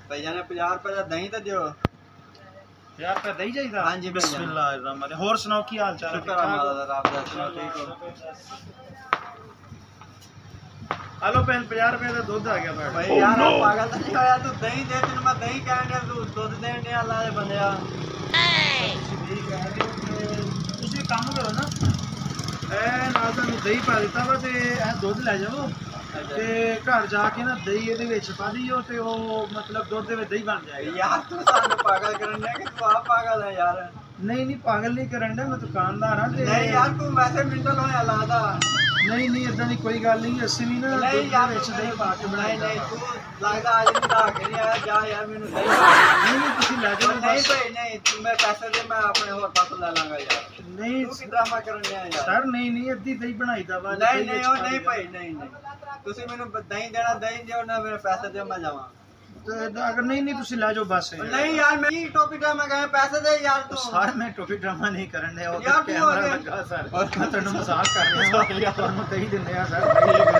ਭਈਆ ਨੇ 50 ਰੁਪਏ ਦਾ ਦਹੀਂ ਤੇ ਦਿਓ। 50 ਰੁਪਏ ਦਹੀਂ ਚਾਹੀਦਾ? ਹਾਂਜੀ ਭਈਆ। ਬਿਸਮਿਲ੍ਲਾਹਿਰ-ਰਹਿਮਾਨਿਰ-ਰਹੀਮ। ਹੋਰ ਸੁਣਾਓ ਕੀ ਹਾਲ ਚਾਲ? ਸ਼ੁਕਰ ਹੈ ਮਾਤਾ ਦਾ, ਰੱਬ ਦਾ, ਸੁਣਾਓ ਠੀਕ ਹੋ? ਹਲੋ ਭੈਣ 50 ਰੁਪਏ ਦਾ ਦੁੱਧ ਆ ਗਿਆ ਤੁਹਾਡਾ। ਭਾਈ ਯਾਰ ਪਾਗਲ ਤਾਂ ਨਹੀਂ ਹੋਇਆ ਤੂੰ? ਦਹੀਂ ਦੇ, ਤੈਨੂੰ ਮੈਂ ਦਹੀਂ ਕਹਿਣ ਡਿਆ, ਤੂੰ ਦੁੱਧ ਦੇਣ ਡਿਆ। ਅੱਲਾ ਦੇ ਬੰਦਿਆ ਤੁਸੀਂ ਕੰਮ ਕਰੋ ਨਾ, ਇਹ ਨਾਲ ਤੁਹਾਨੂੰ ਦਹੀਂ ਪਾ ਦਿੱਤਾ ਵਾ ਤੇ ਇਹ ਦੁੱਧ ਲੈ ਜਾਓ ਤੇ ਘਰ ਜਾ ਕੇ ਨਾ ਦਹੀਂ ਇਹਦੇ ਵਿੱਚ ਪਾ ਦਿਓ ਤੇ ਉਹ ਮਤਲਬ ਦੁੱਧ ਦੇ ਵਿੱਚ ਦਹੀਂ ਬਣ ਜਾਏਗਾ। ਯਾਰ ਤੂੰ ਸਾਨੂੰ ਪਾਗਲ ਕਰਨ ਡਿਆ ਕਿ ਤੂੰ ਆਪ ਪਾਗਲ ਹੈ ਯਾਰ? ਨਹੀਂ ਪਾਗਲ ਨਹੀਂ ਕਰਨ ਡਿਆ, ਮੈਂ ਦੁਕਾਨਦਾਰ ਹਾਂ ਤੇ ਨਹੀਂ ਯਾਰ ਤੂੰ ਵੈਸੇ ਮਿੰਟਲ ਹੋਇਆ ਲਾਦਾ। ਨਹੀਂ ਇਦਾਂ ਦੀ ਕੋਈ ਗੱਲ ਨਹੀਂ, ਅਸੀਂ ਵੀ ਨਾ ਦੁੱਧ ਦੇ ਵਿੱਚ ਦਹੀਂ ਪਾ ਕੇ ਬਣਾਈ। ਨਹੀਂ ਤੂੰ ਲੱਗਦਾ ਅੱਜ ਨਹੀਂ ਲਾ ਕੇ ਨਹੀਂ ਆਇਆ। ਜਾ ਯਾਰ ਮੈਨੂੰ ਦਹੀਂ ਨਹੀਂ ਤੁਸੀਂ ਲੈ ਜਾਓ। ਨਹੀਂ ਭਾਈ ਨਹੀਂ, ਮੈਂ ਪੈਸੇ ਦੇ, ਮੈਂ ਆਪਣੇ ਹੋਰ ਪਾਸੋਂ ਲੈ ਲਾਂਗਾ ਯਾਰ। ਨਹੀਂ ਤੂੰ ਕੀ ਡਰਾਮਾ ਕਰਨ ਡਿਆ ਯਾਰ? ਸਰ ਨਹੀਂ ਅੱਧੀ ਦਹੀਂ ਬਣਾਈ ਦਾ ਵਾ। ਨਹੀਂ ਉਹ ਨਹੀਂ ਭਾਈ, ਨਹੀਂ ਤੁਸੀਂ ਮੈਨੂੰ ਦਹੀਂ ਦੇਣਾ, ਦਹੀਂ ਦਿਓ ਨਾ, ਮੇਰੇ ਪੈਸੇ ਦਿਓ, ਮੈਂ ਜਾਵਾਂ। ਅਗਰ ਨਹੀਂ ਤੁਸੀਂ ਲੈ ਜਾਓ ਬਸ। ਨਹੀਂ ਯਾਰ ਮੈਂ ਕੀ ਟੋਪੀ ਡਰਾਮਾ ਕਰਾਂ? ਪੈਸੇ ਦੇ ਯਾਰ ਤੂੰ। ਸਰ ਮੈਂ ਟੋਪੀ ਡਰਾਮਾ ਨਹੀਂ ਕਰਨ ਡਿਆ, ਉਹ ਯਾਰ ਤੂੰ ਕੈਮਰਾ ਲੱਗਾ ਸਰ, ਮੈਂ ਤੁਹਾਨੂੰ ਮਜ਼ਾਕ ਕਰ ਰਿਹਾ ਹਾਂ। ਤੁਹਾਨੂੰ ਦਹੀਂ ਦਿੰਦੇ ਆ ਸਰ।